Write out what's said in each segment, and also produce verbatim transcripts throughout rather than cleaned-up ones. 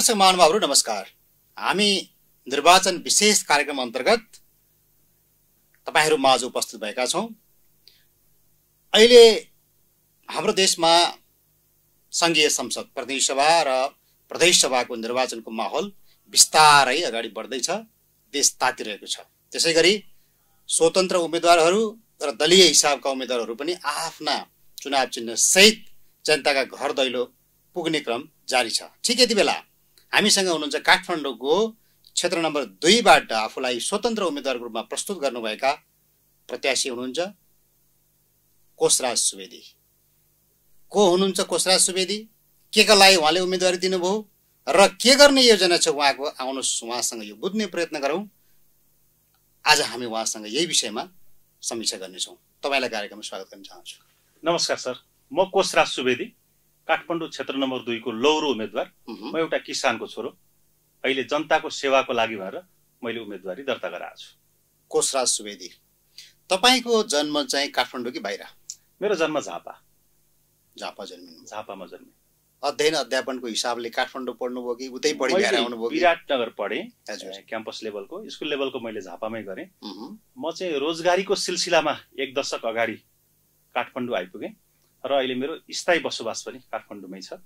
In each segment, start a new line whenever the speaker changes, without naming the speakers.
दर्शक महानुभावहरू नमस्कार। हामी निर्वाचन विशेष कार्यक्रम अन्तर्गत तपाईहरु माझ उपस्थित भएका छौं। अहिले हाम्रो देशमा संघीय संसद, प्रतिनिधि सभा र प्रदेश सभाको निर्वाचनको माहौल बिस्तारै अगाडि बढ्दैछ, देश तातिरहेको छ। त्यसैगरी स्वतन्त्र उम्मेदवारहरू र दलीय हिसाबका उम्मेदवारहरू पनि आफ्ना चुनाव चिन्ह सहित जनताका घर दैलो पुग्ने क्रम जारी छ। ठीक यति बेला हामीसँग हुनुहुन्छ काठमाडौँको क्षेत्र नम्बर दुई बाट आफूलाई स्वतन्त्र उम्मेदवारको रूपमा प्रस्तुत गर्नुभएका प्रत्याशी हुनुहुन्छ कोशराज सुवेदी। को हुनुहुन्छ कोशराज सुवेदी, के का लागि उहाँले उम्मेदवारी दिनुभयो र के गर्ने योजना छ उहाँको, आउनुहोस् उहाँसँग यो बुझ्ने प्रयत्न गरौँ। आज हामी उहाँसँग यही विषयमा समीक्षा गर्नेछौँ। तपाईलाई कार्यक्रममा स्वागत गर्न चाहन्छु।
नमस्कार सर, म कोशराज सुवेदी, काठमाडौँ क्षेत्र नम्बर दुई को लौरो उम्मेदवार। म एउटा किसानको छोरो, अहिले जनताको सेवाको लागि भएर मैले उम्मेदवारी दर्ता गराएको छु।
कोशराज सुवेदी, तपाईको जन्म चाहिँ काठमाडौँ कि बाहिर?
मेरो जन्म झापा।
झापा जन्मिनु?
झापामा जन्मे।
अध्ययन अध्यापनको हिसाबले काठमाडौँ पढ्नुभयो कि उतै पढि बाहिर आउनुभयो?
विराटनगर पढे, क्याम्पस लेभलको, स्कुल लेभलको मैले झापामै गरेँ। म चाहिँ रोजगारीको सिलसिलामा एक दशक अगाडि काठमाडौँ आइपुगेँ र अहिले मेरो स्थायी बसोबास पनि काठमाडौँमै छ।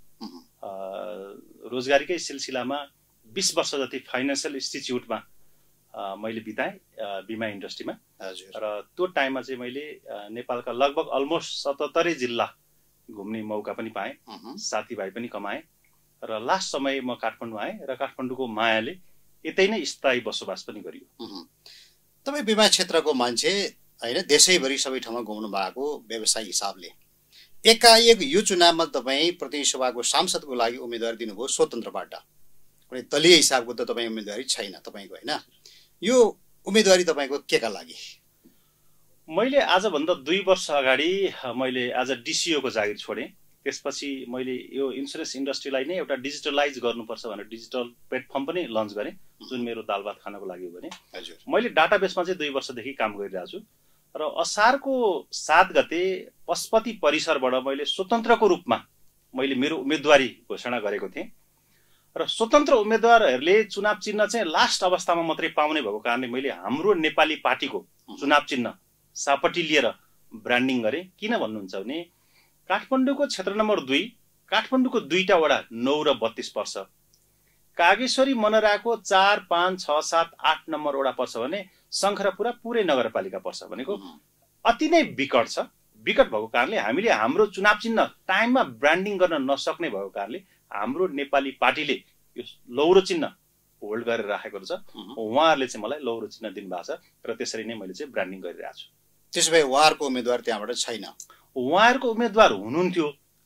रोजगारीकै सिलसिलामा बीस वर्ष जति फाइनेन्सियल इन्स्टिच्युटमा मैले बिताएँ, बिमा इन्डस्ट्रीमा। र त्यो टाइममा चाहिँ मैले नेपालका लगभग अलमोस्ट सतहत्तरै जिल्ला घुम्ने मौका पनि पाएँ, साथीभाइ पनि कमाएँ र लास्ट समय म काठमाडौँ आएँ र काठमाडौँको मायाले यतै नै स्थायी बसोबास पनि गरियो।
तपाईँ बिमा क्षेत्रको मान्छे हैन, देशैभरि सबै ठाउँमा घुम्नु भएको व्यवसायी हिसाबले एकाएक यो चुनावमा तपाईँ प्रतिनिधि सभाको सांसदको लागि उम्मेदवारी दिनुभयो स्वतन्त्रबाट। कुनै दलीय हिसाबको त तपाईँ उम्मेदवारी छैन तपाईको, हैन? यो उम्मेदवारी तपाईको के का लागि?
मैले आजभन्दा दुई वर्ष अगाडि मैले एज अ डिसिओ को जागिर छोडेँ। त्यसपछि मैले यो इन्सुरेन्स इन्डस्ट्रीलाई नै एउटा डिजिटलाइज गर्नुपर्छ भनेर डिजिटल प्लेटफर्म पनि लन्च गरेँ, जुन मेरो दाल भात खानको लागि हो भने। मैले डाटाबेसमा चाहिँ दुई वर्षदेखि काम गरिरहेको छु र असारको सात गते पशुपति परिसरबाट मैले स्वतन्त्रको रूपमा मैले मेरो उम्मेदवारी घोषणा गरेको थिएँ र स्वतन्त्र उम्मेदवारहरूले चुनाव चिन्ह चाहिँ लास्ट अवस्थामा मात्रै पाउने भएको कारणले मैले हाम्रो नेपाली पार्टीको चुनाव चिन्ह सापट्टि लिएर ब्रान्डिङ गरेँ। किन भन्नुहुन्छ भने काठमाडौँको क्षेत्र नम्बर दुई, काठमाडौँको दुईटा वडा नौ र बत्तीस पर्छ, कागेश्वरी मनराको चार पाँच छ सात आठ नम्बर वडा पर्छ भने शङ्खरपुरा पुरै नगरपालिका पर्छ भनेको अति नै विकट छ। विकट भएको कारणले हामीले हाम्रो चुनाव चिन्ह टाइममा ब्रान्डिङ गर्न नसक्ने भएको कारणले हाम्रो नेपाली पार्टीले यो लौरो चिन्ह होल्ड गरेर राखेको छ। उहाँहरूले चाहिँ मलाई लौरो चिन्ह दिनुभएको छ र त्यसरी नै मैले चाहिँ ब्रान्डिङ गरिरहेको छु।
त्यसो भए उहाँहरूको उम्मेदवार त्यहाँबाट छैन?
उहाँहरूको उम्मेदवार हुनुहुन्थ्यो,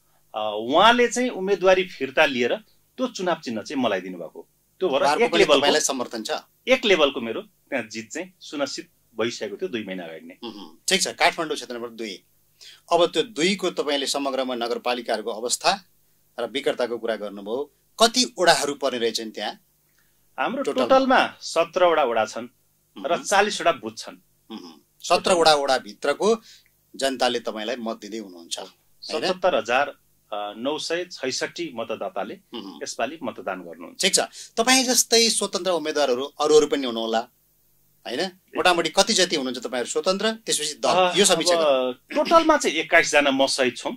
उहाँले चाहिँ उम्मेदवारी फिर्ता लिएर त्यो चुनाव चिन्ह चाहिँ मलाई दिनुभएको। त्यो भएर एक लेभलको
समर्थन छ,
एक लेभलको मेरो त्यहाँ जित चाहिँ सुनिश्चित भइसकेको थियो दुई महिना अगाडि नै।
ठिक छ, काठमाडौँ क्षेत्र नम्बर दुई। अब त्यो दुईको तपाईँले समग्रमा नगरपालिकाहरूको अवस्था र विकटताको कुरा गर्नुभयो। कति वडाहरू पर्ने रहेछन् त्यहाँ?
हाम्रो टोटलमा सत्रवटा वडा छन् र चालिसवटा बुथ छन्।
सत्रवटा वडा भित्रको जनताले तपाईँलाई मत दिँदै हुनुहुन्छ।
सतहत्तर हजार नौ सय छैसठी मतदाताले यसपालि मतदान गर्नुहुन्छ।
ठिक छ, तपाईँ जस्तै स्वतन्त्र उम्मेदवारहरू अरूहरू पनि हुनुहोला, हैन? मोटामोटी कति जति हुनुहुन्छ तपाईँहरू स्वतन्त्र, त्यसपछि दल, यो समीक्षा गरौँ।
टोटलमा चाहिँ एक्काइस जना म सहित छौँ।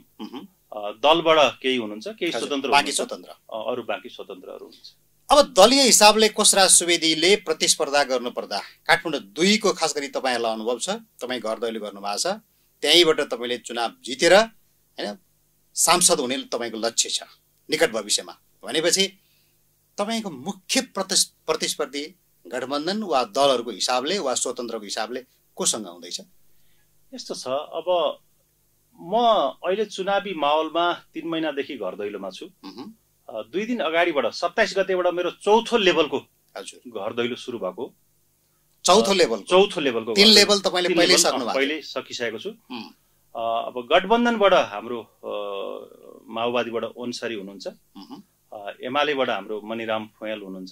दलबाट केही हुनुहुन्छ, केही स्वतन्त्र,
बाँकी स्वतन्त्र,
अरू बाँकी स्वतन्त्रहरू हुनुहुन्छ।
अब दलीय हिसाबले कोशराज सुवेदीले प्रतिस्पर्धा गर्नुपर्दा काठमाडौँ दुईको खास गरी तपाईँहरूलाई अनुभव छ, तपाईँ घर दैलो गर्नुभएको छ, त्यहीँबाट तपाईँले चुनाव जितेर हैन सांसद हुने तपाईँको लक्ष्य छ निकट भविष्यमा। भनेपछि तपाईँको मुख्य प्रतिस्पर्धी गठबन्धन वा दलहरूको हिसाबले वा स्वतन्त्रको हिसाबले कोसँग हुँदैछ?
यस्तो छ, अब म अहिले चुनावी माहौलमा तीन महिनादेखि घर दैलोमा छु। दुई दिन अगाडिबाट सत्ताइस गतेबाट मेरो चौथो लेभलको हजुर घर दैलो सुरु भएको।
चौथो लेभल? चौथो
लेभलको
तीन लेभल तपाईँले पहिले सक्नुभएको?
पहिले सकिसकेको छु। अब गठबन्धनबाट हाम्रो माओवादीबाट ओन्सरी हुनुहुन्छ, एमालेबाट हाम्रो मणिराम फुयाल हुनुहुन्छ।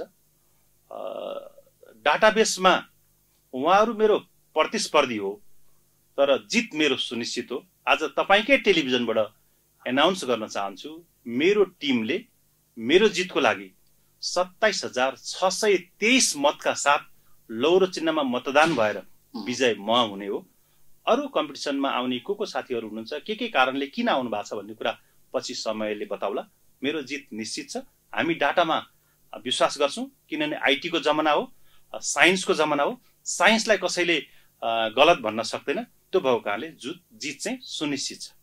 डाटाबेसमा उहाँहरू मेरो प्रतिस्पर्धी हो तर जित मेरो सुनिश्चित हो। आज तपाईकै टेलिभिजनबाट एनाउन्स गर्न चाहन्छु, मेरो टिमले मेरो जितको लागि सत्ताइस हजार छ सय तेइस मतका साथ लौरो चिन्हमा मतदान भएर विजय म हुने हो। अरू कम्पिटिसनमा आउने को को साथीहरू हुनुहुन्छ, के के कारणले किन आउनु भएको छ भन्ने कुरा पछि समयले बताउला। मेरो जित निश्चित छ। हामी डाटामा विश्वास गर्छौँ, किनभने आइटीको जमाना हो, साइन्सको जमाना हो। साइन्सलाई कसैले गलत भन्न सक्दैन। त्यो भएको कारणले जुत जित चाहिँ सुनिश्चित छ।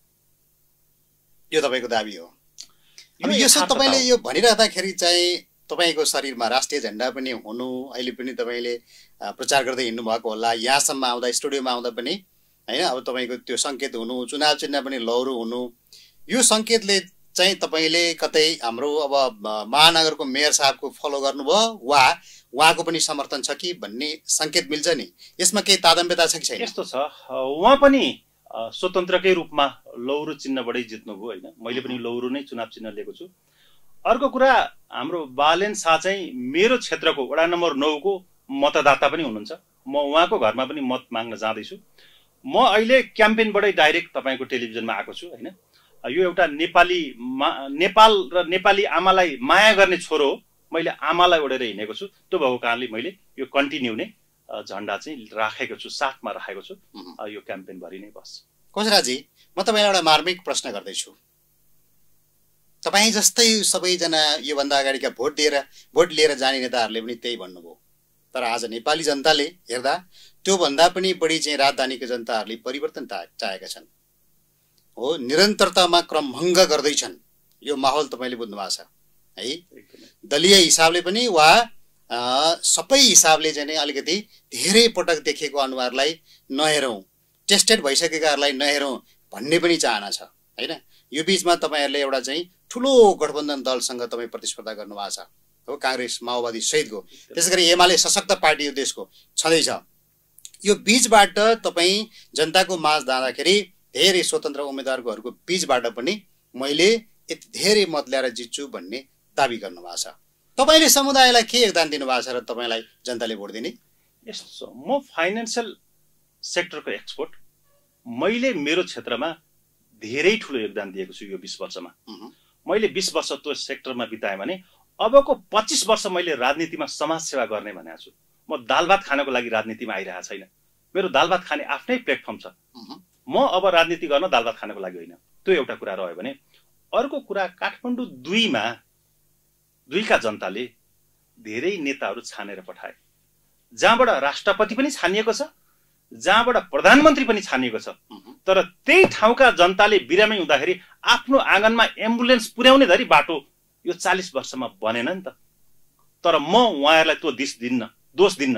यो तपाईँको दाबी हो। अब यो सब तपाईँले यो भनिराख्दाखेरि चाहिँ तपाईँको शरीरमा राष्ट्रिय झन्डा पनि हुनु, अहिले पनि तपाईँले प्रचार गर्दै हिँड्नु भएको होला, यहाँसम्म आउँदा स्टुडियोमा आउँदा पनि होइन, अब तपाईँको त्यो सङ्केत हुनु, चुनाव चिन्ह पनि लौरो हुनु, यो सङ्केतले चाहिँ तपाईँले कतै हाम्रो अब महानगरको मेयर साहबको फलो गर्नुभयो वा उहाँको पनि समर्थन छ कि भन्ने सङ्केत मिल्छ नि, यसमा केही तादम्यता छ कि छैन?
यस्तो छ, उहाँ पनि स्वतन्त्रकै रूपमा लौरो चिन्हबाटै जित्नुभयो होइन, मैले पनि लौरो नै चुनाव चिन्ह लिएको छु। अर्को कुरा, हाम्रो बालेन शाह चाहिँ मेरो क्षेत्रको वडा नम्बर नौको मतदाता पनि हुनुहुन्छ। म उहाँको घरमा पनि मत माग्न जाँदैछु। म अहिले क्याम्पेनबाटै डाइरेक्ट तपाईँको टेलिभिजनमा आएको छु होइन। यो एउटा नेपाली नेपाल र नेपाली आमालाई माया गर्ने छोरो हो। मैले आमालाई ओढेर हिँडेको छु। त्यो भएको कारणले मैले यो कन्टिन्यू नै झन्डा चाहिँ राखेको छु, साथमा राखेको छु। यो क्याम्पेनभरि नै बस्छ।
कोसराजी, म तपाईँलाई एउटा मार्मिक प्रश्न गर्दैछु। तपाईँ जस्तै सबैजना योभन्दा अगाडिका भोट दिएर भोट लिएर जाने नेताहरूले पनि त्यही भन्नुभयो। तर आज नेपाली जनताले हेर्दा त्योभन्दा पनि बढी चाहिँ राजधानीका जनताहरूले परिवर्तन चाहेका छन् हो, निरन्तरतामा क्रमभङ्ग गर्दैछन्। यो माहौल तपाईँले बुझ्नु भएको छ है। दलीय हिसाबले पनि वा सबै हिसाबले चाहिँ अलिकति धेरै पटक देखेको अनुहारलाई नहेरौँ, टेस्टेड भइसकेकाहरूलाई नहेरौँ भन्ने पनि चाहना छ होइन। यो बिचमा तपाईँहरूले एउटा चाहिँ ठुलो गठबन्धन दलसँग तपाईँ प्रतिस्पर्धा गर्नुभएको छ हो, काङ्ग्रेस माओवादी सहितको। त्यसै गरी एमाले सशक्त पार्टी यो देशको छँदैछ। यो बिचबाट तपाईँ जनताको माझ जाँदाखेरि धेरै स्वतन्त्र उम्मेदवारहरूको बिचबाट पनि मैले यति धेरै मत ल्याएर जित्छु भन्ने दाबी गर्नुभएको छ। तपाईँले समुदायलाई के योगदान दिनुभएको छ र तपाईँलाई जनताले भोट दिने?
यस्तो, म फाइनेन्सियल सेक्टरको एक्सपर्ट। मैले मेरो क्षेत्रमा धेरै ठुलो योगदान दिएको छु। यो बिस वर्षमा मैले बिस वर्ष त्यो सेक्टरमा बिताएँ भने अबको पच्चिस वर्ष मैले राजनीतिमा समाजसेवा गर्ने भनेको छु। म दाल भात खानको लागि राजनीतिमा आइरहेको छैन। मेरो दाल भात खाने आफ्नै प्लेटफर्म छ। म अब राजनीति गर्न दाल भात खानको लागि होइन। त्यो एउटा कुरा रह्यो भने अर्को कुरा, काठमाडौँ दुईमा दुईका जनताले धेरै नेताहरू छानेर पठाए, जहाँबाट राष्ट्रपति पनि छानिएको छ, जहाँबाट प्रधानमन्त्री पनि छानिएको छ। तर त्यही ठाउँका जनताले बिरामी हुँदाखेरि आफ्नो आँगनमा एम्बुलेन्स पुर्याउने धरि बाटो यो चालिस वर्षमा बनेन नि त। तर म उहाँहरूलाई त्यो दिस दिन्न, दोष दिन्न।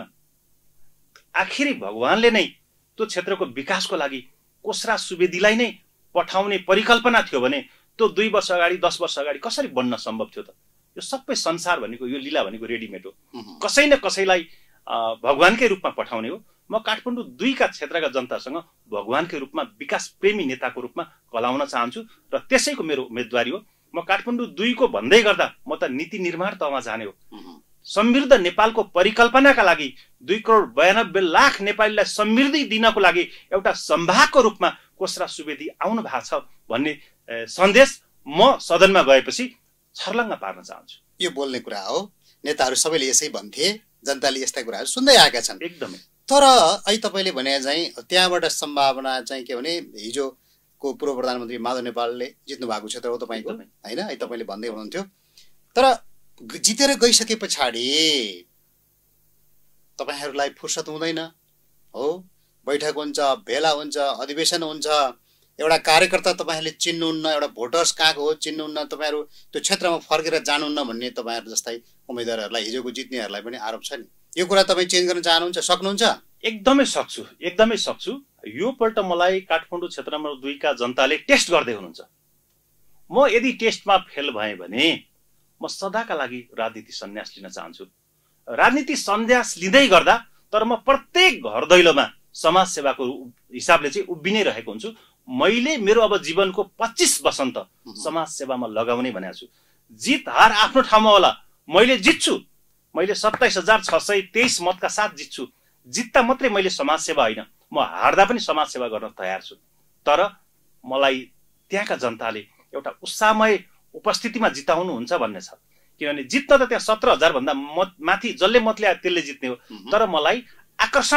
आखिरी भगवानले नै त्यो क्षेत्रको विकासको लागि कोसरा सुवेदीलाई नै पठाउने परिकल्पना थियो भने त्यो दुई वर्ष अगाडि दस वर्ष अगाडि कसरी बन्न सम्भव थियो त? यो सबै संसार भनेको, यो लीला भनेको रेडिमेड हो। कसै न कसैलाई भगवानकै रूपमा पठाउने हो। म काठमाडौँ दुईका क्षेत्रका जनतासँग भगवानकै रूपमा, विकास प्रेमी नेताको रूपमा कलाउन चाहन्छु र त्यसैको मेरो उम्मेदवारी हो। म काठमाडौँ दुईको भन्दै गर्दा म त नीति निर्माण तहमा जाने हो। समृद्ध नेपालको परिकल्पनाका लागि दुई करोड बयानब्बे लाख नेपालीलाई समृद्धि दिनको लागि एउटा सम्भागको रूपमा कोसरा सुवेदी आउनु भएको छ भन्ने सन्देश म सदनमा गएपछि छर्लङ्ग पार्न चाहन्छु।
यो बोल्ने कुरा हो। नेताहरू सबैले यसै भन्थे, जनताले यस्ता कुराहरू सुन्दै आएका छन्।
एकदमै।
तर अहिले तपाईँले भने चाहिँ त्यहाँबाट सम्भावना चाहिँ के भने हिजोको पूर्व प्रधानमन्त्री माधव नेपालले जित्नु भएको क्षेत्र हो तपाईँको होइन, अहिले तपाईँले भन्दै हुनुहुन्थ्यो। तर जितेर गइसके पछाडि तपाईँहरूलाई फुर्सद हुँदैन हो, बैठक हुन्छ, भेला हुन्छ, अधिवेशन हुन्छ, एउटा कार्यकर्ता तपाईँहरूले चिन्नुहुन्न, एउटा भोटर्स कहाँको हो चिन्नुहुन्न, तपाईँहरू त्यो क्षेत्रमा फर्केर जानुहुन्न भन्ने तपाईँहरू जस्तै उम्मेदवारहरूलाई, हिजोको जित्नेहरूलाई पनि आरोप छ नि। यो कुरा तपाईँ चेन्ज गर्न चाहनुहुन्छ, सक्नुहुन्छ?
एकदमै सक्छु, एकदमै सक्छु। यो पल्ट मलाई काठमाडौँ क्षेत्र नम्बर दुईका जनताले टेस्ट गर्दै हुनुहुन्छ। म यदि टेस्टमा फेल भएँ भने म सदाका लागि राजनीति सन्यास लिन चाहन्छु। राजनीति सन्यास लिँदै गर्दा तर म प्रत्येक घर दैलोमा समाजसेवाको हिसाबले चाहिँ उभिनै रहेको हुन्छु। मैले मेरो अब जीवनको पच्चिस वसन्त समाजसेवामा लगाउने भनेको छु। जित हार आफ्नो ठाउँमा होला, मैले जित्छु। मैले सत्ताइस हजार छ सय तेइस मतका साथ जित्छु। जित्दा मात्रै मैले समाजसेवा होइन, म हार्दा पनि समाजसेवा गर्न तयार छु। तर मलाई त्यहाँका जनताले एउटा उत्साहमय उपस्थितिमा जिताउनुहुन्छ भन्ने छ। किनभने जित्न त त्यहाँ सत्र हजार भन्दा माथि जसले मत ल्यायो त्यसले जित्ने हो। तर मलाई आकर्षण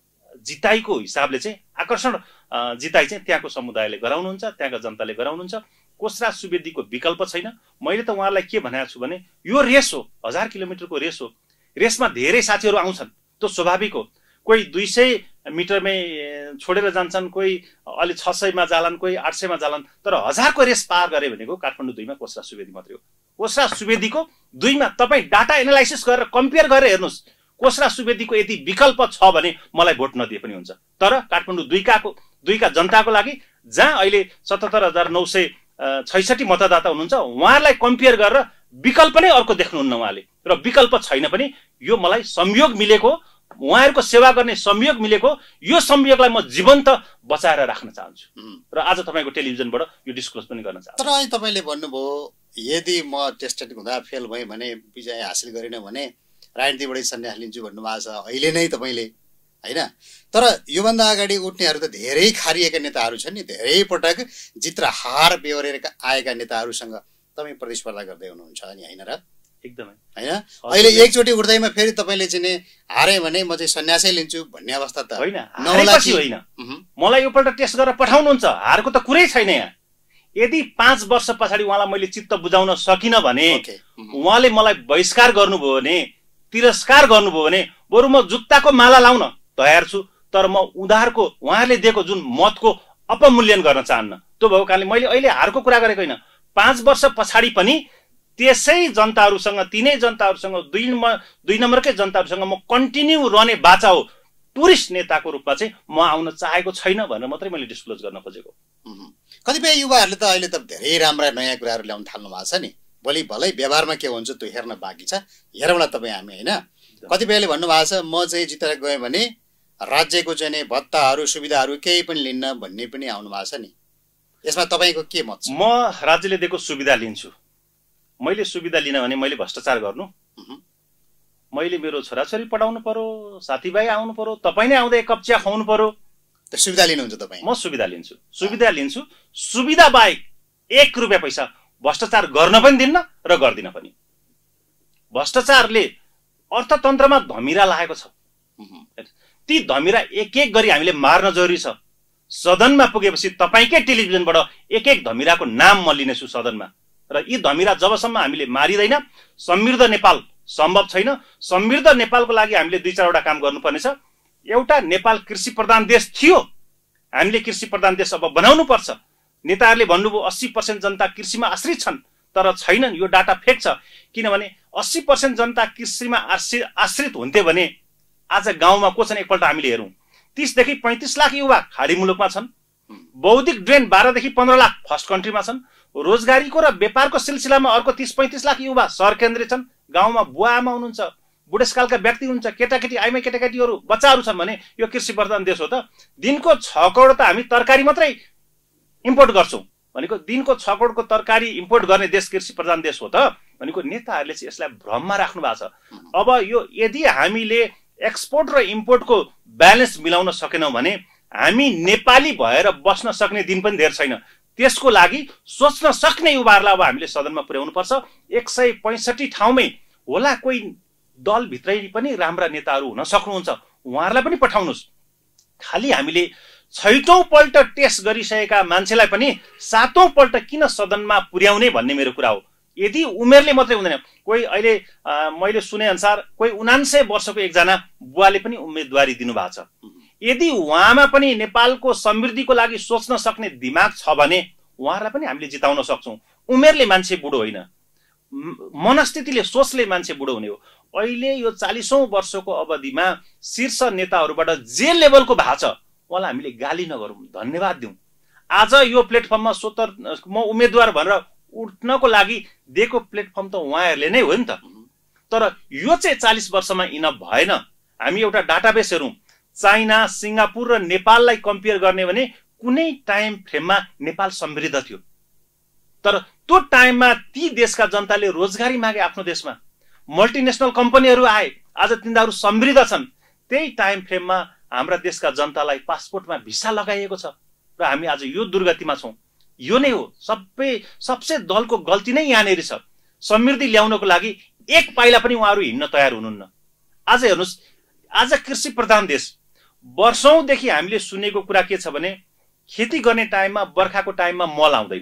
जिताइको हिसाबले चाहिँ आकर्षण जिताइ चाहिँ त्यहाँको समुदायले गराउनुहुन्छ, त्यहाँका जनताले गराउनुहुन्छ। कोषराज सुवेदीको विकल्प छैन। मैले त उहाँलाई के भनेको छु भने यो रेस हो, हजार किलोमिटरको रेस हो। रेसमा धेरै साथीहरू आउँछन्, त्यो स्वाभाविक हो। कोही दुई सय मिटरमै छोडेर जान्छन्, कोही अलि छ सयमा जालान्, कोही आठ सयमा जालान्। तर हजारको रेस पार गरे भनेको काठमाडौँ दुईमा कोषराज सुवेदी मात्रै हो। कोषराज सुवेदीको दुईमा तपाईँ डाटा एनालाइसिस गरेर कम्पेयर गरेर हेर्नुहोस्, कोषराज सुवेदीको यदि विकल्प छ भने मलाई भोट नदिए पनि हुन्छ। तर काठमाडौँ दुईकाको दुईका जनताको लागि जहाँ अहिले सतहत्तर हजार नौ सय छैसठी मतदाता हुनुहुन्छ, उहाँहरूलाई कम्पेयर गरेर विकल्प नै अर्को देख्नुहुन्न उहाँले। र विकल्प छैन पनि यो मलाई संयोग मिलेको, उहाँहरूको सेवा गर्ने संयोग मिलेको, यो संयोगलाई म जीवन्त बचाएर राख्न चाहन्छु र आज तपाईँको टेलिभिजनबाट यो डिस्क्लोज पनि गर्न चाहन्छु।
तर अहिले तपाईँले भन्नुभयो यदि म टेस्टेड हुँदा फेल भएँ भने, विजय हासिल गरिनँ भने राजनीतिबाटै सन्यास लिन्छु भन्नुभएको छ अहिले नै तपाईँले, होइन? तर योभन्दा अगाडि उठ्नेहरू त धेरै खारिएका नेताहरू छन् नि, धेरै पटक जित र हार बेहोरेर आएका नेताहरूसँग तपाईँ प्रतिस्पर्धा गर्दै हुनुहुन्छ नि, होइन र?
एकदमै
होइन। अहिले एकचोटि उठ्दैमा फेरि तपाईँले चाहिँ हारेँ भने म चाहिँ सन्यासै लिन्छु भन्ने अवस्था त
होइन। हारेपछि होइन, मलाई योपल्ट टेस्ट गरेर पठाउनुहुन्छ, हारको त कुरै छैन यहाँ। यदि पाँच वर्ष पछाडि उहाँलाई मैले चित्त बुझाउन सकिनँ भने, उहाँले मलाई बहिष्कार गर्नुभयो भने, तिरस्कार गर्नुभयो भने, बरु म जुत्ताको माला लाउन तयार छु। तर म उधारको उहाँहरूले दिएको जुन मतको अपमूल्यन गर्न चाहन्न। त्यो भएको कारणले मैले अहिले हारको कुरा गरेको होइन। पाँच वर्ष पछाडि पनि त्यसै जनताहरूसँग, तिनै जनताहरूसँग, दुई नम्बर दुई नम्बरकै जनताहरूसँग म कन्टिन्यू रहने बाचा हो। टुरिस्ट नेताको रूपमा चाहिँ म आउन चाहेको छैन भनेर मात्रै मैले डिस्क्लोज गर्न खोजेको।
कतिपय युवाहरूले त अहिले त धेरै राम्रा नयाँ कुराहरू ल्याउन थाल्नु भएको छ नि। भोलि भलै व्यवहारमा के हुन्छ त्यो हेर्न बाँकी छ, हेरौँला तपाईँ हामी, होइन? कतिपयले भन्नुभएको छ म चाहिँ जितेर गएँ भने राज्यको चाहिँ नि भत्ताहरू सुविधाहरू केही पनि लिन्न भन्ने पनि आउनु भएको छ नि। यसमा तपाईँको के मत छ?
म राज्यले दिएको सुविधा लिन्छु। मैले सुविधा लिन भने मैले भ्रष्टाचार गर्नु, मैले मेरो छोराछोरी पढाउनु पर्यो, साथीभाइ आउनु पर्यो, तपाईँ नै आउँदै एक कप चिया खुवाउनु पर्यो।
सुविधा लिनुहुन्छ तपाईँ?
म सुविधा लिन्छु, सुविधा लिन्छु। सुविधा बाहेक एक रुपियाँ पैसा भ्रष्टाचार गर्न पनि दिन्न र गर्दिन पनि। भ्रष्टाचारले अर्थतन्त्रमा धमिरा लागेको छ। ती धमिरा एक एक गरी हामीले मार्न जरुरी छ। सदनमा पुगेपछि तपाईँकै टेलिभिजनबाट एक एक धमिराको नाम म लिनेछु सदनमा। र यी धमिरा जबसम्म हामीले मारिँदैन समृद्ध नेपाल सम्भव छैन। समृद्ध नेपालको लागि हामीले दुई चारवटा काम गर्नुपर्नेछ। एउटा, नेपाल कृषि प्रधान देश थियो, हामीले कृषि प्रधान देश अब बनाउनु पर्छ। नेताहरूले भन्नुभयो अस्सी पर्सेन्ट जनता कृषिमा आश्रित छन्, तर छैनन्। यो डाटा फेक छ। किनभने अस्सी पर्सेन्ट जनता कृषिमा आश्रित आश्रित हुन्थे भने आज गाउँमा को छन् एकपल्ट हामीले हेरौँ। तीसदेखि पैँतिस लाख युवा खाडी मुलुकमा छन्। बौद्धिक ड्रेन बाह्रदेखि पन्ध्र लाख फर्स्ट कन्ट्रीमा छन्। रोजगारीको र व्यापारको सिलसिलामा अर्को तीस पैँतिस लाख युवा सहर केन्द्रित छन्। गाउँमा बुवा आमा हुनुहुन्छ, बुढेसकालका व्यक्ति हुनुहुन्छ, केटाकेटी आइमा केटाकेटीहरू बच्चाहरू छन् भने यो कृषि प्रधान देश हो त। दिनको छ करोड त हामी तरकारी मात्रै इम्पोर्ट गर्छौँ भनेको, दिनको छ करोडको तरकारी इम्पोर्ट गर्ने देश कृषि प्रधान देश हो त भनेको। नेताहरूले चाहिँ यसलाई भ्रममा राख्नु भएको छ। अब यो यदि हामीले एक्सपोर्ट र इम्पोर्टको ब्यालेन्स मिलाउन सकेनौँ भने हामी नेपाली भएर बस्न सक्ने दिन पनि धेर छैन। त्यसको लागि सोच्न सक्ने युवाहरूलाई अब हामीले सदनमा पुर्याउनु पर्छ। एक सय पैँसठी ठाउँमै होला कोही दलभित्रै पनि राम्रा नेताहरू हुन सक्नुहुन्छ, उहाँहरूलाई पनि पठाउनुहोस्। खालि हामीले छैटौँ पल्ट टेस्ट गरिसकेका मान्छेलाई पनि सातौँ पल्ट किन सदनमा पुर्याउने भन्ने मेरो कुरा हो। यदि उमेरले मात्रै हुँदैन, कोही अहिले मैले सुने अनुसार कोही उनान्सय वर्षको एकजना बुवाले पनि उम्मेदवारी दिनुभएको छ। यदि उहाँमा पनि नेपालको समृद्धिको लागि सोच्न सक्ने दिमाग छ भने उहाँहरूलाई पनि हामीले जिताउन सक्छौँ। उमेरले मान्छे बुढो होइन, मनस्थितिले, सोचले मान्छे बुढो हुने हो। अहिले यो चालिसौँ वर्षको अवधिमा शीर्ष नेताहरूबाट जे लेभलको भएको छ उहाँलाई हामीले गाली नगरौँ, धन्यवाद दिउँ। आज यो प्लेटफर्ममा स्वतः म उम्मेदवार भनेर उठ्नको लागि दिएको प्लेटफर्म त उहाँहरूले नै हो नि त। तर यो चाहिँ चालिस वर्षमा इनफ भएन। हामी एउटा डाटाबेस हेरौँ, चाइना, सिङ्गापुर र नेपाललाई कम्पेयर गर्ने भने कुनै टाइम फ्रेममा नेपाल समृद्ध थियो। तर त्यो टाइममा ती देशका जनताले रोजगारी मागे आफ्नो देशमा, मल्टिनेसनल कम्पनीहरू आए, आज तिनीहरू समृद्ध छन्। त्यही टाइम फ्रेममा हाम्रा देशका जनतालाई पासपोर्टमा भिसा लगाइएको छ र हामी आज यो दुर्गतिमा छौँ। यो नै हो सबै सबसे दलको गल्ती नै यहाँनिर छ। समृद्धि ल्याउनको लागि एक पाइला पनि उहाँहरू हिँड्न तयार हुनुहुन्न। आज हेर्नुहोस्, आज कृषि प्रधान देश, वर्षौंदेखि हामीले सुनेको कुरा के छ भने खेती गर्ने टाइममा बर्खाको टाइममा मल आउँदैन।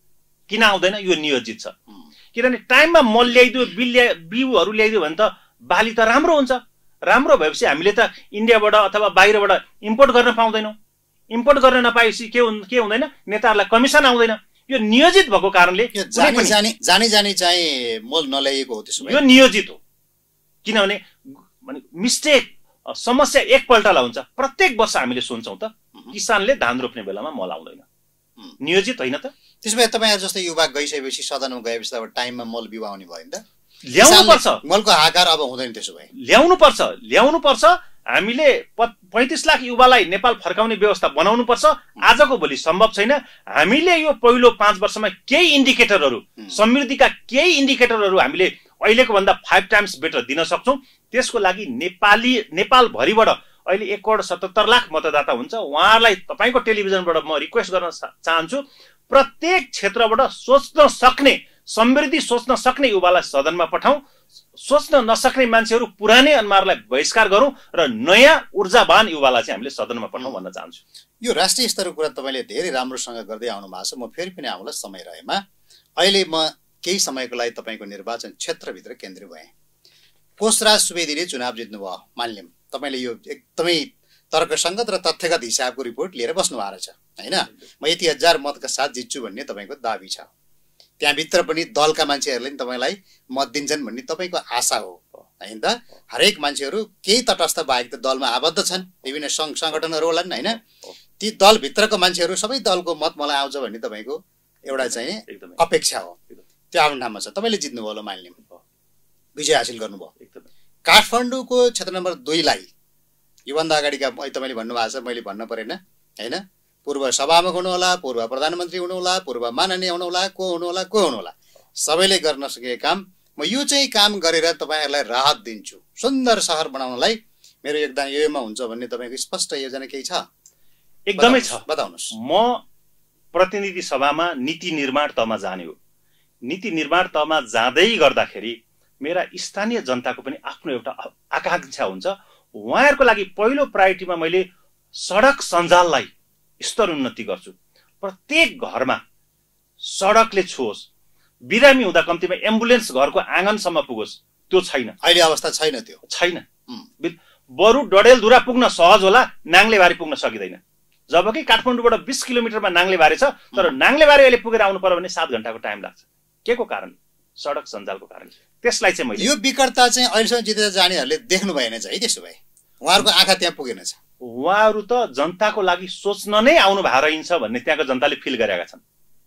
किन आउँदैन? यो नियोजित छ। किनभने टाइममा मल ल्याइदियो, बिउहरू ल्याइदियो भने त बाली त राम्रो हुन्छ। राम्रो भएपछि हामीले त इन्डियाबाट अथवा बाहिरबाट इम्पोर्ट गर्न पाउँदैनौँ। इम्पोर्ट गर्न नपाएपछि के के हुँदैन? नेताहरूलाई कमिसन आउँदैन। यो नियोजित भएको कारणले
जानी जानी जानी जानी चाहिँ मल नल्याइएको हो। त्यसो भए
यो नियोजित हो। किनभने मिस्टेक समस्या एकपल्टलाई हुन्छ। प्रत्येक वर्ष हामीले सोच्छौँ त किसानले धान रोप्ने बेलामा मल आउँदैन। नियोजित होइन त?
त्यसो भए तपाईँहरू जस्तै युवा गइसकेपछि सदनमा गएपछि अब टाइममा मल बिउ आउने भयो नि त?
ल्याउनु पर्छ।
मलको हाकार अब हुँदैन। त्यसो भए
ल्याउनु पर्छ, ल्याउनु पर्छ। हामीले पैंतीस लाख युवालाई नेपाल फर्काउने व्यवस्था बनाउनु पर्छ। आजको भोलि सम्भव छैन। हामीले यो पहिलो पाँच वर्षमा केही इन्डिकेटरहरू, समृद्धिका केही इन्डिकेटरहरू हामीले अहिलेको भन्दा फाइभ टाइम्स बेटर दिन सक्छौँ। त्यसको लागि नेपाली नेपालभरिबाट अहिले एक करोड सतहत्तर लाख मतदाता हुन्छ। उहाँहरूलाई तपाईँको टेलिभिजनबाट म रिक्वेस्ट गर्न चाहन्छु, प्रत्येक क्षेत्रबाट सोच्न सक्ने, समृद्धि सोच्न सक्ने युवालाई सदनमा पठाउँ। सोच्न नसक्ने मान्छेहरू पुरानै अनुहारलाई बहिष्कार गरौँ र नयाँ ऊर्जावान युवालाई चाहिँ हामीले सदनमा पठाउँ भन्न चाहन्छु।
यो राष्ट्रिय स्तरको कुरा तपाईँले धेरै राम्रोसँग गर्दै आउनु भएको छ। म फेरि पनि आउँला समय रहेमा। अहिले म केही समयको लागि तपाईँको निर्वाचन क्षेत्रभित्र केन्द्रित भएँ। कोषराज सुवेदीले चुनाव जित्नुभयो मानिलिउँ। तपाईँले यो एकदमै तर्कसङ्गत र तथ्यगत हिसाबको रिपोर्ट लिएर बस्नु भएको रहेछ होइन? म यति हजार मतका साथ जित्छु भन्ने तपाईँको दाबी छ। त्यहाँभित्र पनि दलका मान्छेहरूले नि तपाईँलाई मत दिन्छन् भन्ने तपाईँको आशा हो होइन त? हरेक मान्छेहरू केही तटस्थ बाहेक त दलमा आबद्ध छन्। विभिन्न सङ्घ सङ्गठनहरू होला नि होइन? ती दलभित्रको मान्छेहरू सबै दलको मत मलाई आउँछ भन्ने तपाईँको एउटा चाहिँ अपेक्षा हो। त्यो आफ्नो ठाउँमा छ। तपाईँले जित्नुभयो होला मानिलिउँ, विजय हासिल गर्नुभयो। काठमाडौँको क्षेत्र नम्बर दुईलाई योभन्दा अगाडिका तपाईँले भन्नुभएको छ, मैले भन्न परेन होइन? पूर्व सभामुख हुनुहोला, पूर्व प्रधानमन्त्री हुनुहोला, पूर्व माननीय हुनुहोला, को हुनुहोला को हुनुहोला, सबैले गर्न सकेको काम म यो चाहिँ काम गरेर तपाईँहरूलाई राहत दिन्छु, सुन्दर सहर बनाउनलाई मेरो योगदान योमा हुन्छ भन्ने तपाईँको स्पष्ट योजना केही छ?
एकदमै छ।
बताउनुहोस्।
म प्रतिनिधि सभामा नीति निर्माण तहमा जाने हो। नीति निर्माण तहमा जाँदै गर्दाखेरि मेरा स्थानीय जनताको पनि आफ्नो एउटा आकांक्षा हुन्छ। उहाँहरूको लागि पहिलो प्रायोरिटीमा मैले सडक सञ्जाललाई स्तर उन्नति गर्छु। प्रत्येक घरमा सडकले छोस्, बिरामी हुँदा कम्तीमा एम्बुलेन्स घरको आँगनसम्म पुगोस्। त्यो छैन,
अहिले अवस्था छैन, त्यो
छैन। बरु डडेलधुरा पुग्न सहज होला, नाङ्लेबारी पुग्न सकिँदैन। जबकि काठमाडौँबाट बिस किलोमिटरमा नाङ्लेबारी छ, तर नाङ्लेबारी अहिले पुगेर आउनु पर्यो भने सात घन्टाको टाइम लाग्छ। के को कारण? सडक सञ्जालको कारण। त्यसलाई चाहिँ मैले
यो विकटता चाहिँ अहिलेसम्म जितेर जानेहरूले देख्नु भएन चाहिँ। त्यसो भए उहाँहरूको आँखा त्यहाँ पुगेन छ।
उहाँहरू त जनताको लागि सोच्न नै आउनु भएको रहन्छ भन्ने त्यहाँको जनताले फिल गरेका छन्।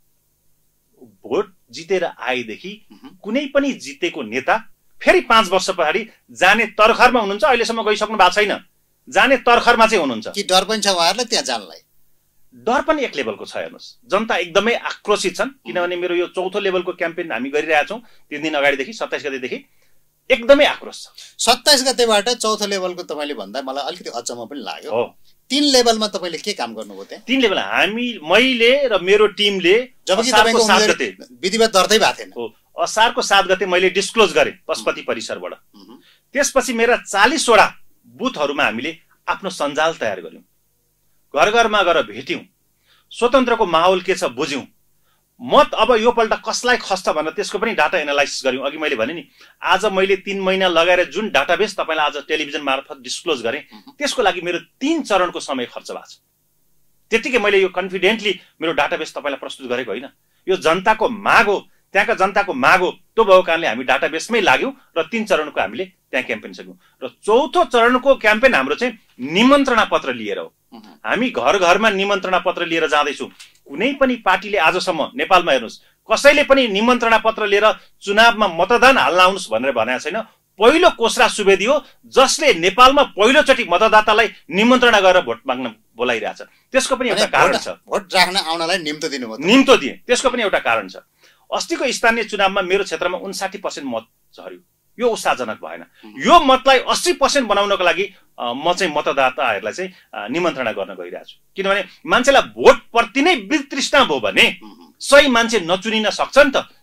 भोट जितेर आएदेखि कुनै पनि जितेको नेता फेरि पाँच वर्ष पछाडि जाने तर्खरमा हुनुहुन्छ। अहिलेसम्म गइसक्नु भएको छैन, जाने तर्खरमा चाहिँ हुनुहुन्छ।
कि डर पनि छ उहाँहरूलाई त्यहाँ जानलाई?
डर पनि एक लेभलको छ। हेर्नुहोस्, जनता एकदमै आक्रोशित छन्। किनभने मेरो यो चौथो लेभलको क्याम्पेन हामी गरिरहेका छौँ तिन दिन अगाडिदेखि, सत्ताइस गतेदेखि एकदमै आक्रोश छ।
सत्ताइस गतेबाट चौथो लेभलको तपाईँले भन्दा मलाई अलिकति अचम्म पनि लाग्यो। तीन लेभलमा तपाईँले के काम गर्नुभयो त्यहाँ?
तीन लेभल हामी, मैले र मेरो टिमले
जबकि तपाईँको
सात गते
विधिवत दर्तै भएको थिएन।
हो, असारको सात गते मैले डिस्क्लोज गरेँ पशुपति परिसरबाट। त्यसपछि मेरा चालिसवटा बुथहरूमा हामीले आफ्नो सञ्जाल तयार गर्यौँ, घर घरमा गएर भेट्यौँ, स्वतन्त्रको माहौल के छ बुझ्यौँ, मत अब यो पल्ट कसलाई खस्छ भनेर त्यसको पनि डाटा एनालाइसिस गर्यौँ। अघि मैले भने नि, आज मैले तीन महिना लगाएर जुन डाटाबेस तपाईँलाई आज टेलिभिजन मार्फत डिस्क्लोज गरेँ, त्यसको लागि मेरो तीन चरणको समय खर्च भएको छ। त्यतिकै मैले यो कन्फिडेन्टली मेरो डाटाबेस तपाईँलाई प्रस्तुत गरेको होइन। यो जनताको माग हो, त्यहाँका जनताको माग हो। त्यो भएको कारणले हामी डाटाबेसमै लाग्यौँ र तीन चरणको हामीले त्यहाँ क्याम्पेन सक्यौँ। र चौथो चरणको क्याम्पेन हाम्रो चाहिँ निमन्त्रणा पत्र लिएर हो। हामी घर घरमा निमन्त्रणा पत्र लिएर जाँदैछौँ। कुनै पनि पार्टीले आजसम्म नेपालमा हेर्नुहोस्, कसैले पनि निमन्त्रणा पत्र लिएर चुनावमा मतदान हाल्न आउनुहोस् भनेर भनेको छैन। पहिलो कोषराज सुवेदी हो जसले नेपालमा पहिलोचोटि मतदातालाई निमन्त्रणा गरेर भोट माग्न बोलाइरहेछ। त्यसको पनि एउटा कारण छ।
भोट राख्न आउनलाई निम्तो दिनुभयो?
निम्तो दिए। त्यसको पनि एउटा कारण छ। अस्तिको स्थानीय चुनावमा मेरो क्षेत्रमा उन्साठी पर्सेन्ट मत झर्यो। यो उत्साहजनक भएन। यो मतलाई अस्सी पर्सेन्ट बनाउनको लागि म चाहिँ मतदाताहरूलाई चाहिँ निमन्त्रणा गर्न गइरहेको छु। किनभने मान्छेलाई भोट प्रति नै वितृष्णा भयो भने सही मान्छे नचुनिन सक्छ नि त।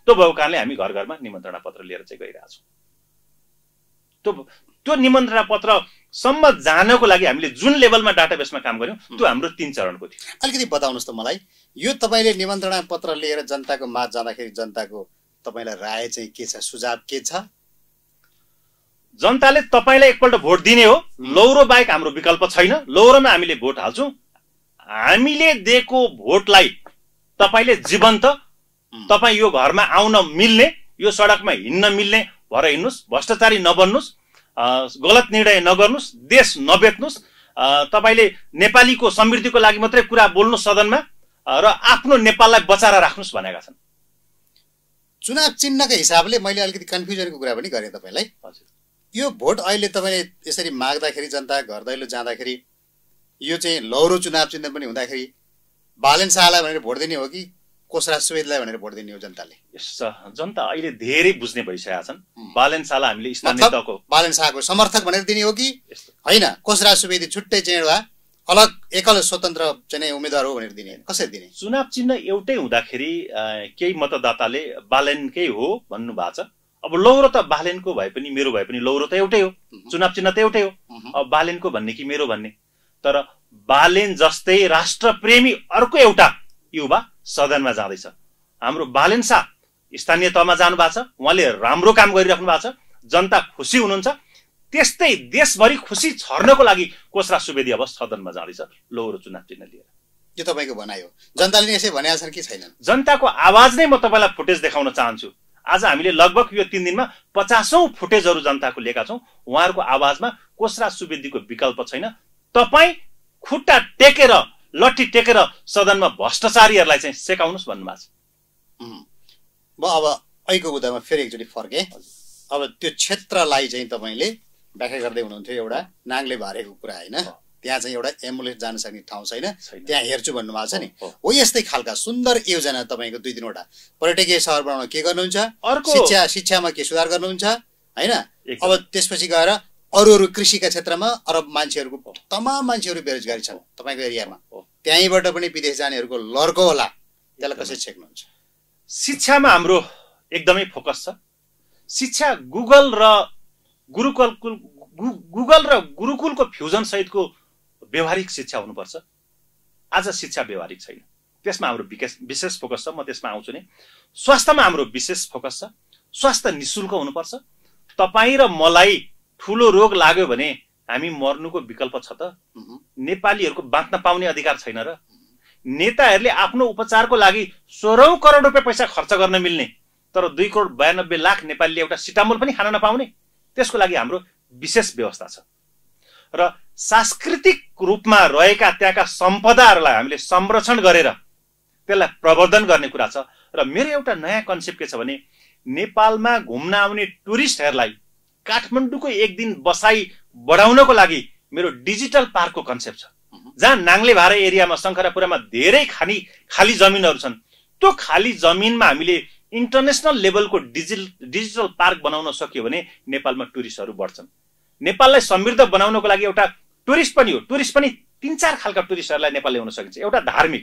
त्यो भएको कारणले हामी घर घरमा निमन्त्रणा पत्र लिएर चाहिँ गइरहेका छौँ। त्यो त्यो निमन्त्रणा पत्रसम्म जानको लागि हामीले जुन लेभलमा डाटाबेसमा काम गर्यौँ त्यो हाम्रो तीन चरणको थियो।
अलिकति बताउनुहोस् त मलाई, यो तपाईँले निमन्त्रणा पत्र लिएर जनताको माझ जाँदाखेरि जनताको तपाईँलाई राय चाहिँ के छ, सुझाव के छ?
जनताले तपाईँलाई एकपल्ट भोट दिने हो, लौरो बाहेक हाम्रो विकल्प छैन, लौरोमा हामीले भोट हाल्छौँ, हामीले दिएको भोटलाई तपाईँले जीवन्त, तपाईँ यो घरमा आउन मिल्ने, यो सडकमा हिँड्न मिल्ने भएर हिँड्नुहोस्, भ्रष्टाचारी नबन्नुहोस्, गलत निर्णय नगर्नुहोस्, देश नबेच्नुहोस्, तपाईँले नेपालीको समृद्धिको लागि मात्रै कुरा बोल्नुहोस् सदनमा र आफ्नो नेपाललाई बचाएर राख्नुहोस् भनेका छन्।
चुनाव चिन्हका हिसाबले मैले अलिकति कन्फ्युजनको कुरा पनि गरेँ तपाईँलाई।
हजुर,
यो भोट अहिले तपाईँले यसरी माग्दाखेरि जनता घर दैलो जाँदाखेरि यो चाहिँ लौरो चुनाव चिन्ह पनि हुँदाखेरि बालेन शाहलाई भनेर भोट दिने हो कि कोषराज सुवेदीलाई भनेर भोट दिने हो जनताले?
जनता अहिले धेरै बुझ्ने भइसकेका छन्। बालेन शाहलाई हामीले स्थानीय तहको
बालेन शाहको समर्थक भनेर दिने हो कि होइन, कोषराज सुवेदी छुट्टै चेडवा अलग एकल स्वतन्त्र चाहिँ उम्मेदवार हो भनेर दिने, कसरी दिने?
चुनाव चिन्ह एउटै हुँदाखेरि केही मतदाताले बालेनकै हो भन्नु भएको छ। अब लौरो त बालेनको भए पनि मेरो भए पनि लौरो त एउटै हो, चुनाव चिन्ह त एउटै हो। अब बालेनको भन्ने कि मेरो भन्ने, तर बालेन जस्तै राष्ट्रप्रेमी अर्को एउटा युवा सदनमा जाँदैछ। हाम्रो बालेन शाह स्थानीय तहमा जानु भएको छ, उहाँले राम्रो काम गरिराख्नु भएको छ, जनता खुसी हुनुहुन्छ। त्यस्तै देशभरि खुसी छर्नको लागि कोषराज सुवेदी अब सदनमा जाँदैछ लौरो चुनाव चिन्ह लिएर।
यो तपाईँको भनाइ हो, जनताले यसै भनेका छन् कि छैनन्?
जनताको आवाज नै म तपाईँलाई फुटेज देखाउन चाहन्छु। आज हामीले लगभग यो तीन दिनमा पचासौं फुटेजहरू जनताको लिएका छौँ। उहाँहरूको आवाजमा कोषराज सुवेदीको विकल्प छैन। तपाईँ खुट्टा टेकेर लट्ठी टेकेर सदनमा भ्रष्टाचारीहरूलाई चाहिँ सेकाउनुहोस् भन्नुभएको छ।
म अब अहिलेको मुद्दामा फेरि एकचोटि फर्केँ। अब त्यो क्षेत्रलाई चाहिँ तपाईँले व्याख्या गर्दै हुनुहुन्थ्यो, एउटा नाङले भरेको कुरा होइन, त्यहाँ चाहिँ एउटा एम्बुलेन्स जान सक्ने ठाउँ छैन, त्यहाँ हेर्छु भन्नुभएको छ नि। हो यस्तै खालका सुन्दर योजना तपाईँको दुई तिनवटा पर्यटकीय सहर बनाउन के गर्नुहुन्छ, शिक्षा शिक्षामा के सुधार गर्नुहुन्छ होइन। अब त्यसपछि गएर अरू अरू कृषिका क्षेत्रमा अरब मान्छेहरूको तमाम मान्छेहरू बेरोजगारी छन् तपाईँको एरियामा, त्यहीँबाट पनि विदेश जानेहरूको लर्को होला, त्यसलाई कसरी छेक्नुहुन्छ?
शिक्षामा हाम्रो एकदमै फोकस छ। शिक्षा गुगल र गुरुकुल गुगल र गुरुकुलको फ्युजन सहितको व्यवहारिक शिक्षा हुनुपर्छ। आज शिक्षा व्यवहारिक छैन, त्यसमा हाम्रो विशेष फोकस छ। म त्यसमा आउँछु नै। स्वास्थ्यमा हाम्रो विशेष फोकस छ। स्वास्थ्य निःशुल्क हुनुपर्छ। तपाईँ र मलाई ठुलो रोग लाग्यो भने हामी मर्नुको विकल्प छ त? नेपालीहरूको बाँच्न पाउने अधिकार छैन र? नेताहरूले आफ्नो उपचारको लागि सोह्रौं करोड रुपियाँ पैसा खर्च गर्न मिल्ने, तर दुई करोड बयानब्बे लाख नेपालीले एउटा सिटामोल पनि खान नपाउने, त्यसको लागि हाम्रो विशेष व्यवस्था छ। र सांस्कृतिक रूपमा रहेका त्यहाँका सम्पदाहरूलाई हामीले संरक्षण गरेर त्यसलाई प्रवर्धन गर्ने कुरा छ। र मेरो एउटा नयाँ कन्सेप्ट के छ भने, नेपालमा घुम्न आउने टुरिस्टहरूलाई काठमाडौँको एक दिन बसाई बढाउनको लागि मेरो डिजिटल पार्कको कन्सेप्ट छ, जहाँ नाङले भारे एरियामा शङ्खरापुरामा धेरै खाली खाली जमिनहरू छन्। त्यो खाली जमिनमा हामीले इन्टरनेसनल लेभलको डिजिटल डिजिटल पार्क बनाउन सक्यो भने नेपालमा टुरिस्टहरू बढ्छन्। नेपाललाई समृद्ध बनाउनको लागि एउटा टुरिस्ट पनि हो, टुरिस्ट पनि तीन चार खालका टुरिस्टहरूलाई नेपाल ल्याउन सकिन्छ। एउटा धार्मिक,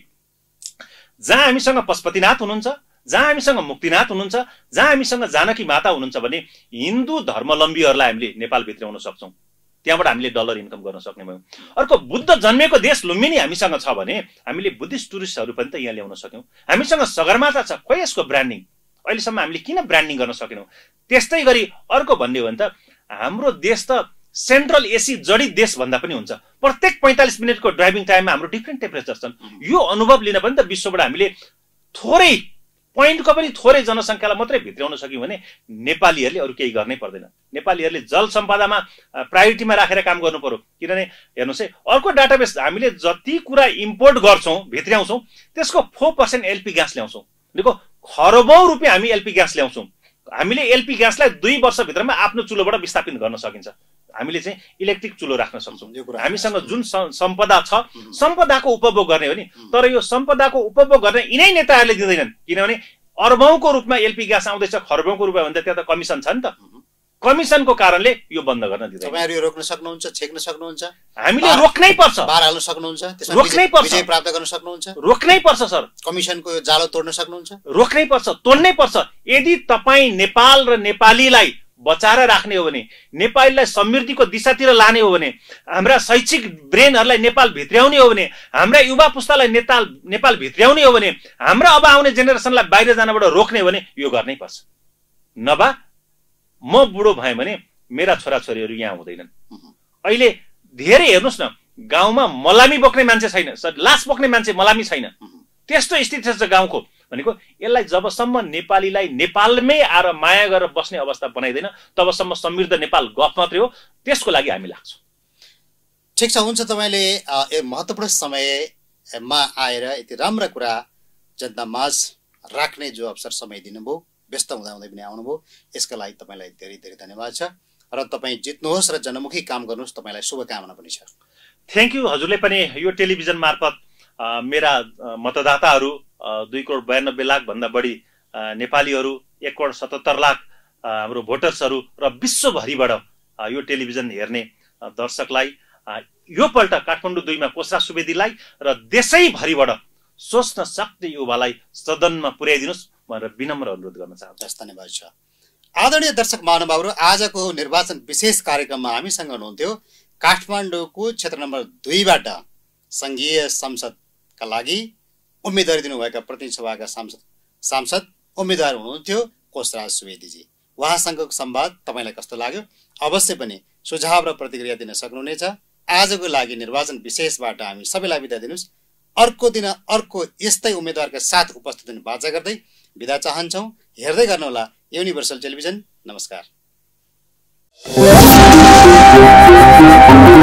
जहाँ हामीसँग पशुपतिनाथ हुनुहुन्छ, जहाँ हामीसँग मुक्तिनाथ हुनुहुन्छ, जहाँ हामीसँग जानकी माता हुनुहुन्छ भने हिन्दू धर्मावलम्बीहरूलाई हामीले नेपाल भित्राउन सक्छौँ, त्यहाँबाट हामीले डलर इन्कम गर्न सक्ने भयौँ। अर्को, बुद्ध जन्मेको देश लुम्बिनी हामीसँग छ भने हामीले बुद्धिस्ट टुरिस्टहरू पनि त यहाँ ल्याउन सक्यौँ। हामीसँग सगरमाथा छ, खोइ यसको ब्रान्डिङ अहिलेसम्म हामीले किन ब्रान्डिङ गर्न सकेनौँ? त्यस्तै गरी अर्को भन्ने हो भने त हाम्रो देश त सेन्ट्रल एसी जडित देश भन्दा पनि हुन्छ। प्रत्येक पैँतालिस मिनटको ड्राइभिङ टाइममा हाम्रो डिफ्रेन्ट टेम्परेचर छन्। यो अनुभव लिन पनि त विश्वबाट हामीले थोरै पोइन्टको पनि थोरै जनसङ्ख्यालाई मात्रै भित्राउन सक्यौँ भने नेपालीहरूले अरू केही गर्नै पर्दैन। नेपालीहरूले जल सम्पदामा प्रायोरिटीमा राखेर काम गर्नु पर्यो। किनभने हेर्नुहोस् है, अर्को डाटाबेस हामीले जति कुरा इम्पोर्ट गर्छौँ भित्र्याउँछौँ त्यसको फोर पर्सेन्ट एलपी ग्यास ल्याउँछौँ। देखो, खरबौँ रुपियाँ हामी एलपी ग्यास ल्याउँछौँ। हामीले एलपी ग्यासलाई दुई वर्षभित्रमा आफ्नो चुलोबाट विस्थापित गर्न सकिन्छ। हामीले चाहिँ इलेक्ट्रिक चुलो राख्न सक्छौँ। हामीसँग जुन सम्पदा छ सम्पदाको उपभोग गर्ने हो नि, तर यो सम्पदाको उपभोग गर्ने यिनै नेताहरूले दिँदैनन्। किनभने अर्बौंको रूपमा एलपी ग्यास आउँदैछ, खरबौंको रूपमा भन्दा त्यहाँ त कमिसन छ नि त। कमिसनको कारणले यो बन्द गर्न दिँदैन।
तपाईहरु यो रोक्न सक्नुहुन्छ, छेक्न सक्नुहुन्छ,
हामीले रोक्नै पर्छ,
बार हाल्न सक्नुहुन्छ, त्यसमा
रोक्नै पर्छ,
विजय प्राप्त गर्न सक्नुहुन्छ,
रोक्नै पर्छ सर।
कमिसनको यो जालो तोड्न सक्नुहुन्छ,
रोक्नै पर्छ, तोड्नै पर्छ। यदि तपाईँ नेपाल र नेपालीलाई बचाएर राख्ने हो भने, नेपालीलाई समृद्धिको दिशातिर लाने हो भने, हाम्रा शैक्षिक ब्रेनहरूलाई नेपाल भित्र्याउने हो भने, हाम्रा युवा पुस्तालाई नेपाल नेपाल भित्र्याउने हो भने, हाम्रा अब आउने जेनेरेसनलाई बाहिर जानबाट रोक्ने हो भने यो गर्नै पर्छ। नभए म बुढो भएँ भने मेरा छोराछोरीहरू यहाँ हुँदैनन्। अहिले धेरै हेर्नुहोस् न, गाउँमा मलामी बोक्ने मान्छे छैन, लास बोक्ने मान्छे मलामी छैन, त्यस्तो स्थिति छ गाउँको। भनेको यसलाई जबसम्म नेपालीलाई नेपालमै आएर माया गरेर बस्ने अवस्था बनाइदैन तबसम्म समृद्ध नेपाल गफ मात्रै हो। त्यसको लागि हामी लाग्छौँ।
ठिक छ, हुन्छ। तपाईँले यो महत्त्वपूर्ण समयमा आएर यति राम्रा कुरा जनतामाझ राख्ने जो अवसर समय दिनुभयो, व्यस्त हुँदाहुँदै पनि आउनुभयो, यसका लागि तपाईँलाई धेरै धेरै धन्यवाद छ। र तपाईँ जित्नुहोस् र जनमुखी काम गर्नुहोस्, तपाईँलाई शुभकामना पनि छ।
Thank you. हजुरले पनि यो टेलिभिजन मार्फत मेरा मतदाताहरू दुई करोड बयानब्बे लाख भन्दा बढी नेपालीहरू, एक करोड सतहत्तर लाख हाम्रो भोटर्सहरू र विश्वभरिबाट यो टेलिभिजन हेर्ने दर्शकलाई यो पल्ट काठमाडौँ दुईमा कोसरा सुवेदीलाई र देशैभरिबाट सोच्न सक्ने युवालाई सदनमा पुर्याइदिनुहोस् भनेर विनम्र अनुरोध गर्न चाहन्छु।
धन्यवाद छ। आदरणीय दर्शक महानुभावहरू, आजको निर्वाचन विशेष कार्यक्रममा हामीसँग हुनुहुन्थ्यो काठमाडौँको क्षेत्र नम्बर दुईबाट संघीय संसदका लागि उम्मेदवारी दिनुभएका प्रतिनिधि सभाका सांसद सांसद उम्मेदवार हुनुहुन्थ्यो कोसराज सुवेदीजी। उहाँसँगको संवाद तपाईँलाई कस्तो लाग्यो? अवश्य पनि सुझाव र प्रतिक्रिया दिन सक्नुहुनेछ। आजको लागि निर्वाचन विशेषबाट हामी सबैलाई बिदा दिनुहोस्। अर्को दिन अर्को यस्तै उम्मेदवारका साथ उपस्थित हुने बाचा गर्दै बिदा चाहन्छौँ। हेर्दै गर्नुहोला युनिभर्सल टेलिभिजन। नमस्कार।